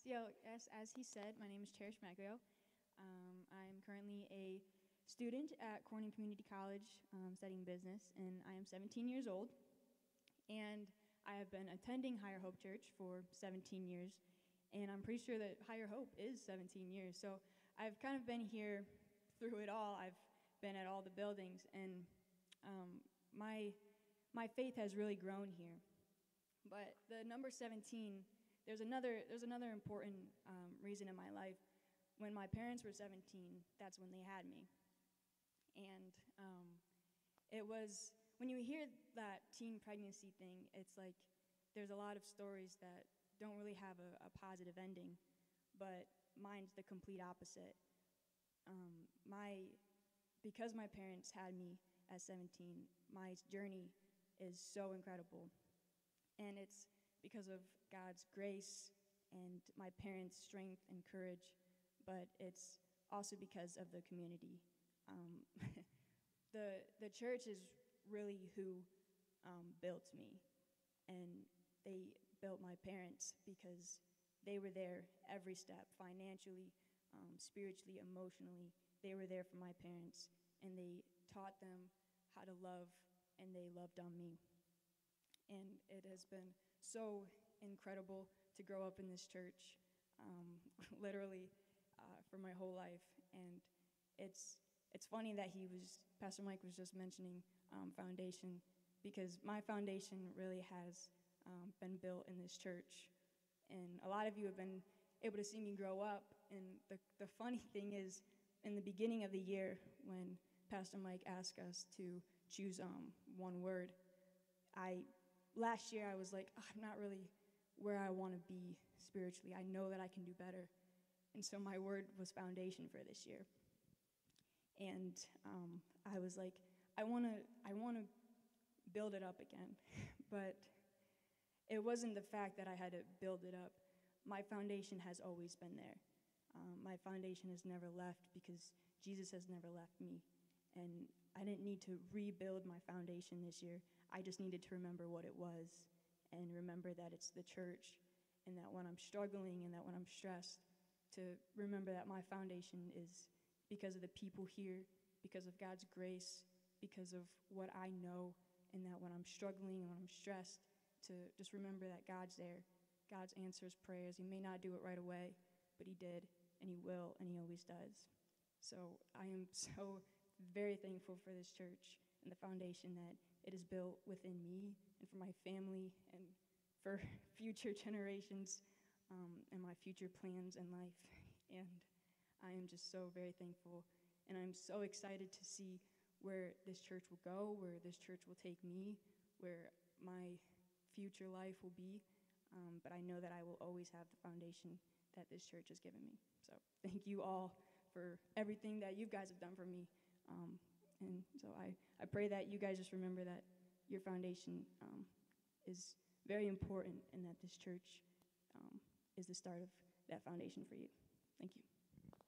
As he said, my name is Cherish Maglio. I'm currently a student at Corning Community College studying business, and I am 17 years old. And I have been attending Higher Hope Church for 17 years, and I'm pretty sure that Higher Hope is 17 years. So I've kind of been here through it all. I've been at all the buildings, and my faith has really grown here. But the number 17, there's another important reason in my life. When my parents were 17, that's when they had me. And it was, when you hear that teen pregnancy thing, it's like there's a lot of stories that don't really have a positive ending, but mine's the complete opposite. Because my parents had me at 17, my journey is so incredible. And it's because of God's grace and my parents' strength and courage, but it's also because of the community. The church is really who built me, and they built my parents because they were there every step, financially, spiritually, emotionally. They were there for my parents, and they taught them how to love, and they loved on me. And it has been so incredible to grow up in this church, literally for my whole life. And it's funny that Pastor Mike was just mentioning foundation, because my foundation really has been built in this church. And a lot of you have been able to see me grow up. And the funny thing is, in the beginning of the year, when Pastor Mike asked us to choose one word, last year I was like, I'm not really where I want to be spiritually. I know that I can do better. And so my word was foundation for this year. And I was like, I want to build it up again. But it wasn't the fact that I had to build it up. My foundation has always been there. My foundation has never left, because Jesus has never left me. And I didn't need to rebuild my foundation this year. I just needed to remember what it was, and remember that it's the church, and that when I'm struggling and that when I'm stressed, to remember that my foundation is because of the people here, because of God's grace, because of what I know, and that when I'm struggling and when I'm stressed, to just remember that God's there. God answers prayers. He may not do it right away, but he did, and he will, and he always does. So I am so very thankful for this church and the foundation that it is built within me and for my family and for future generations and my future plans in life. And I am just so very thankful, and I'm so excited to see where this church will go, where this church will take me, where my future life will be. But I know that I will always have the foundation that this church has given me. So thank you all for everything that you guys have done for me. And so I pray that you guys just remember that your foundation is very important, and that this church is the start of that foundation for you. Thank you.